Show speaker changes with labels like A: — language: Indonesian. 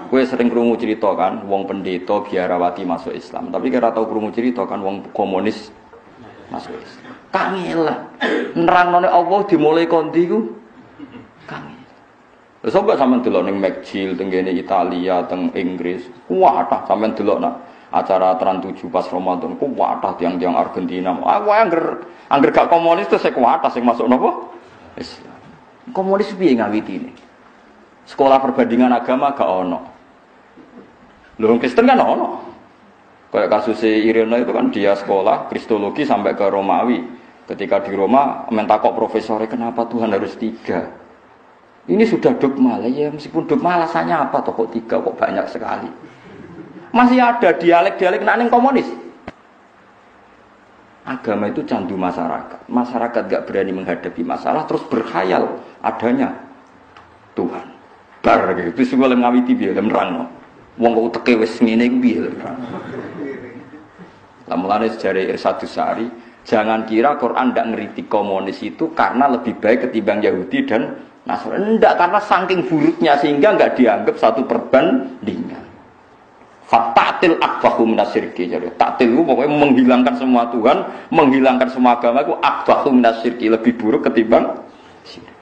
A: Gue sering krungu cerita kan, wong pendeta biarawati masuk Islam. Tapi kira tahu krungu cerita kan, wong komunis masuk Islam. Kangel lah, nerang-none Allah dimulai kondi ku, kangel. Terus coba sampean delok ning McGill, tenggene Italia, teng Inggris, kuatah sampean delok nak acara Trans 7 pas Ramadan, kuatah tiang-tiang Argentina. Aku angger gak komunis terus saya kuatah sing masuk napa? Islam. Komunis piye ngawitine? Sekolah perbandingan agama gak ono. Lho Kristen kan ono. Kayak kasus Irina itu kan dia sekolah Kristologi sampai ke Romawi. Ketika di Roma mentakok profesornya kenapa Tuhan harus 3. Ini sudah dogma lah ya, meskipun dogma alasannya apa toh kok 3 kok banyak sekali. Masih ada dialek-dialek ning komunis. Agama itu candu masyarakat. Masyarakat gak berani menghadapi masalah terus berkhayal adanya Tuhan. Bar gitu sing oleh ngawiti piye nerangno. Wong kok teke wis ngene iku piye lho. Lah mulane sejarah Irsyadus Sari, jangan kira Quran ndak ngritik komunis itu karena lebih baik ketimbang Yahudi dan Nasrani. Ndak, karena saking buruknya sehingga enggak dianggap satu perbandingan. Fatatil akbahu minasyirki. Jadi taktil itu pokoknya menghilangkan semua Tuhan, menghilangkan semua agama itu akbahu minasyirki, lebih buruk ketimbang syirik.